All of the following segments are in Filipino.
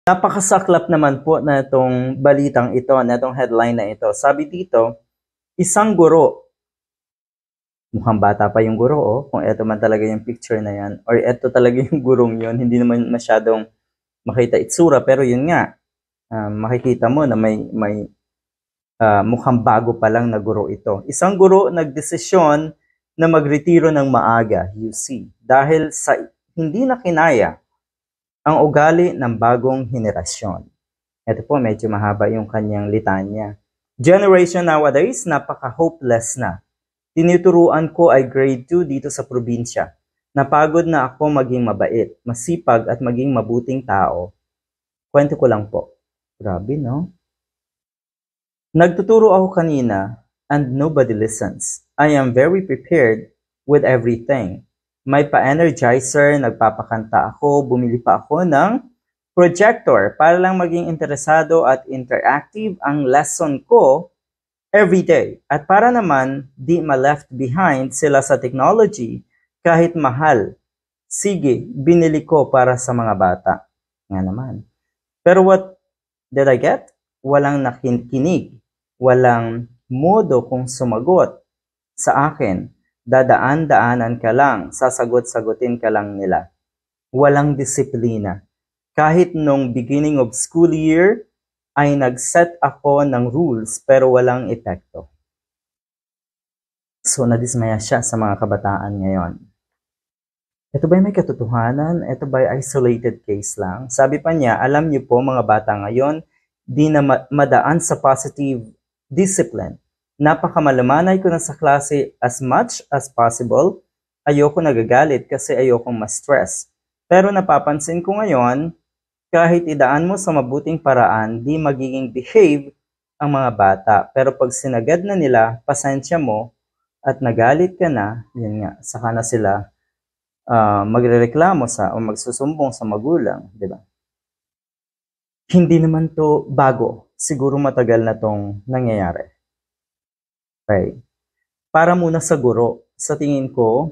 Napakasaklap naman po na itong balitang ito, na itong headline na ito. Sabi dito, isang guro, mukhang bata pa yung guro, oh, kung ito man talaga yung picture na yan, or ito talaga yung gurong yun, hindi naman masyadong makita itsura, pero yun nga, makikita mo na may mukhang bago pa lang na guro ito. Isang guro nagdesisyon na magretiro ng maaga, you see, dahil sa hindi na kinaya ang ugali ng bagong henerasyon. Ito po, medyo mahaba yung kanyang litanya. Generation nowadays, napaka-hopeless na. Tinuturuan ko ay grade 2 dito sa probinsya. Napagod na ako maging mabait, masipag at maging mabuting tao. Kwento ko lang po. Grabe, no? Nagtuturo ako kanina and nobody listens. I am very prepared with everything. May pa-energizer, nagpapakanta ako, bumili pa ako ng projector para lang maging interesado at interactive ang lesson ko every day. At para naman di ma-left behind sila sa technology kahit mahal. Sige, binili ko para sa mga bata. Nga naman. Pero what did I get? Walang nakikinig. Walang modo kung sumagot sa akin. Dadaan-daanan ka lang, sasagot-sagutin ka lang nila. Walang disiplina. Kahit nung beginning of school year, ay nag-set ako ng rules pero walang epekto. So, nadismaya siya sa mga kabataan ngayon. Ito ba'y may katotohanan? Ito ba'y isolated case lang? Sabi pa niya, alam niyo po mga bata ngayon, di na madaan sa positive discipline. Napakamalmanay ko na sa klase as much as possible. Ayoko nagagalit kasi ayokong ma-stress. Pero napapansin ko ngayon, kahit idaan mo sa mabuting paraan, di magiging behave ang mga bata. Pero pag sinagad na nila, pasensya mo, at nagalit ka na, yun nga, saka na sila magrereklamo sa o magsusumbong sa magulang, di ba? Hindi naman to bago. Siguro matagal na tong nangyayari. Okay. Para muna sa guro, sa tingin ko,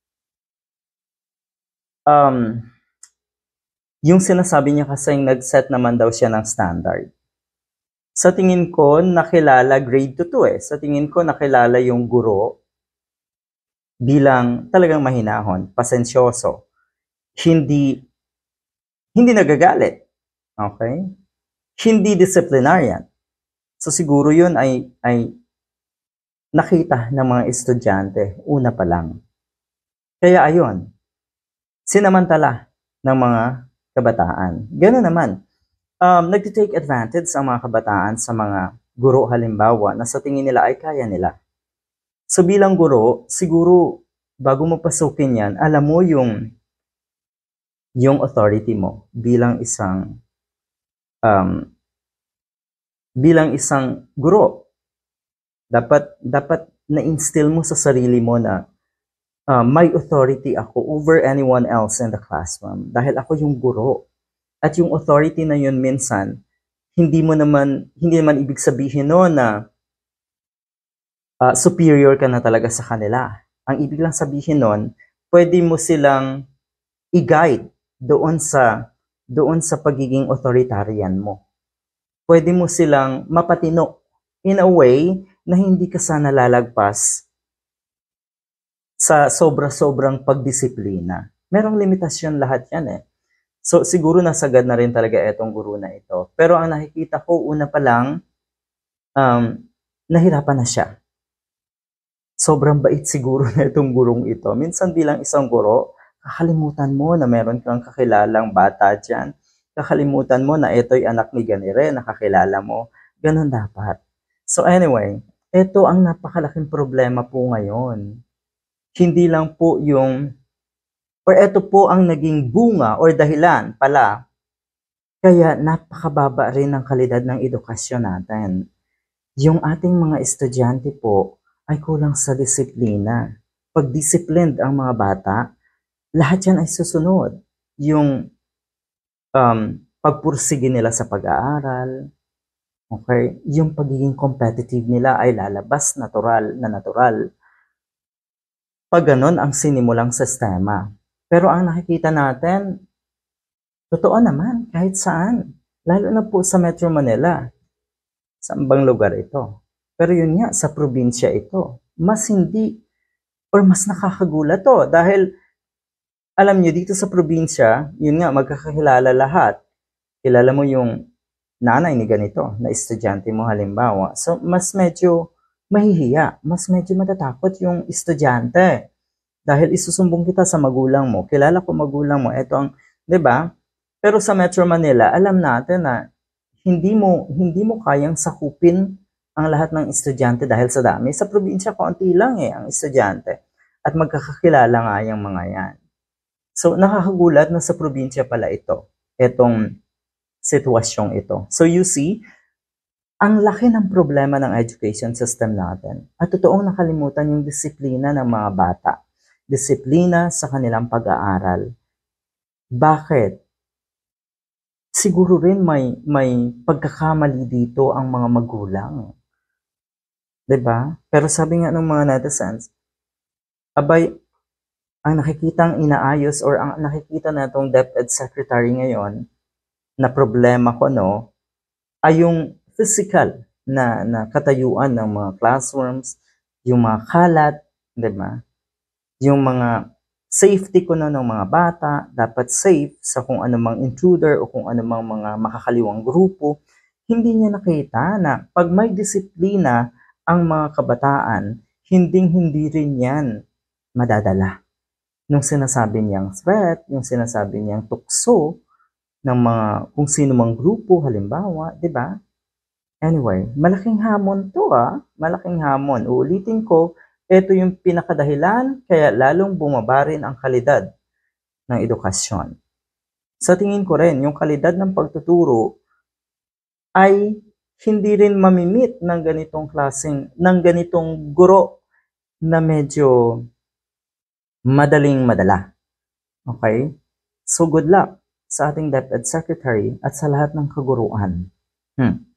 yung sinasabi niya kasi nag-set naman daw siya ng standard. Sa tingin ko, nakilala grade 2 to eh. Sa tingin ko, nakilala yung guro bilang talagang mahinahon, pasensyoso, hindi nagagalit, okay? Hindi disciplinarian. So siguro yun ay nakita ng mga estudyante una pa lang. Kaya ayun, sinamantala ng mga kabataan. Ganoon naman, nagtitake advantage ang mga kabataan sa mga guro halimbawa na sa tingin nila ay kaya nila. So bilang guro, siguro bago mo pasukin yan, alam mo yung authority mo bilang isang guro. Dapat na-instill mo sa sarili mo na may authority ako over anyone else in the classroom dahil ako yung guro. At yung authority na yun minsan, hindi naman ibig sabihin no na superior ka na talaga sa kanila. Ang ibig lang sabihin nun, pwede mo silang i-guide doon sa pagiging authoritarian mo. Pwede mo silang mapatino in a way na hindi ka sana lalagpas sa sobra-sobrang pagdisiplina. Merong limitasyon lahat yan eh. So siguro nasagad na rin talaga etong guro na ito. Pero ang nakikita ko, una pa lang, nahirapan na siya. Sobrang bait siguro na itong gurong ito. Minsan bilang isang guro, kakalimutan mo na meron kang kakilalang bata dyan. Kakalimutan mo na ito'y anak ni ganire, nakakilala mo. Ganon dapat. So anyway, ito ang napakalaking problema po ngayon. Hindi lang po ito po ang naging bunga or dahilan pala. Kaya napakababa rin ang kalidad ng edukasyon natin. Yung ating mga estudyante po ay kulang sa disiplina. Pag disciplined ang mga bata, lahat yan ay susunod. Yung pagpursige nila sa pag-aaral, okay? Yung pagiging competitive nila ay lalabas natural. Pag ganon ang sinimulang sistema. Pero ang nakikita natin, totoo naman, kahit saan. Lalo na po sa Metro Manila. Saan bang lugar ito? Pero yun nga, sa probinsya ito. Mas hindi, or mas nakakagulat to. Dahil, alam nyo, dito sa probinsya, yun nga, magkakakilala lahat. Kilala mo yung nanay ni ganito, na estudyante mo halimbawa. So, mas medyo mahihiya, mas medyo matatakot yung estudyante. Dahil isusumbong kita sa magulang mo, kilala ko magulang mo, eto ang, 'di ba? Pero sa Metro Manila, alam natin na hindi mo kayang sakupin ang lahat ng estudyante dahil sa dami. Sa probinsya, konti lang ang estudyante. At magkakakilala nga yung mga yan. So, nakakagulat na sa probinsya pala itong sitwasyong ito. So, you see, ang laki ng problema ng education system natin. At totoong nakalimutan yung disiplina ng mga bata. Disiplina sa kanilang pag-aaral. Bakit? Siguro rin may pagkakamali dito ang mga magulang. 'Di ba? Pero sabi nga ng mga netizens, abay, ang nakikitang inaayos or ang nakikita natong DepEd Secretary ngayon na problema ko ay yung physical na katayuan ng mga classrooms, yung mga kalat, 'di ba? Yung mga safety ko ng mga bata, dapat safe sa kung anumang intruder o kung anumang mga makakaliwang grupo. Hindi niya nakita na pag may disiplina ang mga kabataan, hindi rin yan madadala. Yung sinasabi niyang threat, yung sinasabi niyang tukso ng mga kung sino mang grupo, halimbawa, di ba? Anyway, malaking hamon to malaking hamon. Uulitin ko, ito yung pinakadahilan kaya lalong bumaba rin ang kalidad ng edukasyon. Sa tingin ko rin, yung kalidad ng pagtuturo ay hindi rin mamimit ng ganitong guro na medyo madaling madala. Okay? So good luck sa ating DepEd Secretary at sa lahat ng kaguruan.